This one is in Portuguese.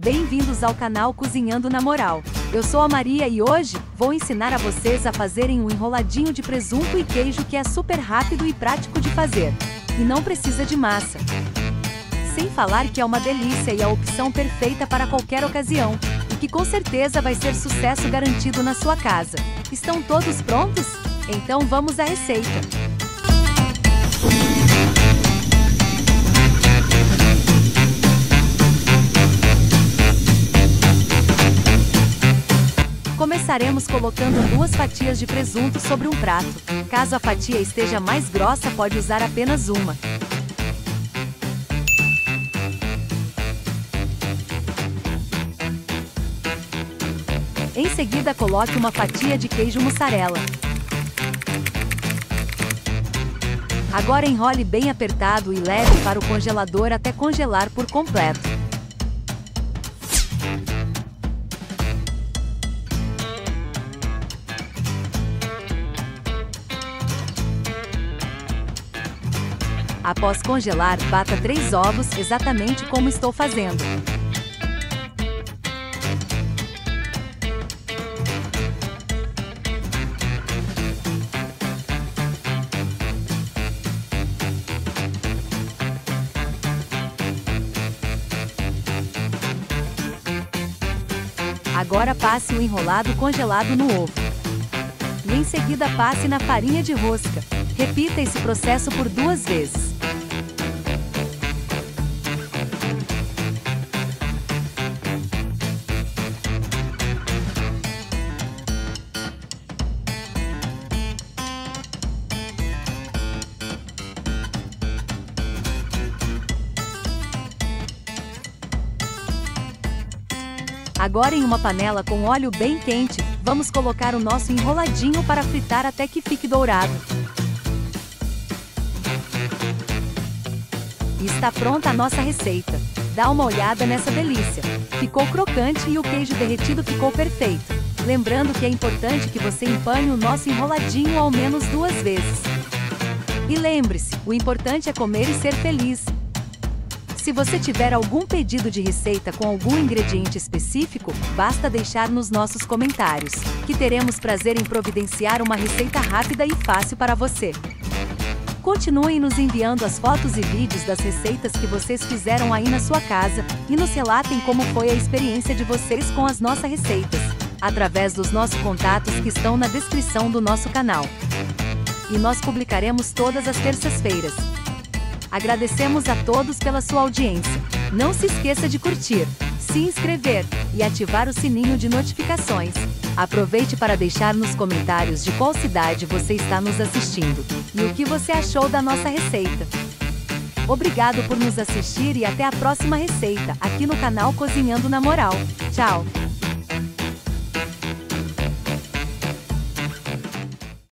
Bem-vindos ao canal Cozinhando na Moral. Eu sou a Maria e hoje vou ensinar a vocês a fazerem um enroladinho de presunto e queijo que é super rápido e prático de fazer. E não precisa de massa. Sem falar que é uma delícia e a opção perfeita para qualquer ocasião. E que com certeza vai ser sucesso garantido na sua casa. Estão todos prontos? Então vamos à receita. Começaremos colocando 2 fatias de presunto sobre um prato. Caso a fatia esteja mais grossa, pode usar apenas uma. Em seguida, coloque uma fatia de queijo mussarela. Agora enrole bem apertado e leve para o congelador até congelar por completo. Após congelar, bata 3 ovos, exatamente como estou fazendo. Agora passe o enrolado congelado no ovo. E em seguida passe na farinha de rosca. Repita esse processo por 2 vezes. Agora em uma panela com óleo bem quente, vamos colocar o nosso enroladinho para fritar até que fique dourado. E está pronta a nossa receita. Dá uma olhada nessa delícia. Ficou crocante e o queijo derretido ficou perfeito. Lembrando que é importante que você empane o nosso enroladinho ao menos 2 vezes. E lembre-se, o importante é comer e ser feliz. Se você tiver algum pedido de receita com algum ingrediente específico, basta deixar nos nossos comentários, que teremos prazer em providenciar uma receita rápida e fácil para você. Continuem nos enviando as fotos e vídeos das receitas que vocês fizeram aí na sua casa e nos relatem como foi a experiência de vocês com as nossas receitas, através dos nossos contatos que estão na descrição do nosso canal. E nós publicaremos todas as terças-feiras. Agradecemos a todos pela sua audiência. Não se esqueça de curtir, se inscrever e ativar o sininho de notificações. Aproveite para deixar nos comentários de qual cidade você está nos assistindo e o que você achou da nossa receita. Obrigado por nos assistir e até a próxima receita aqui no canal Cozinhando na Moral. Tchau!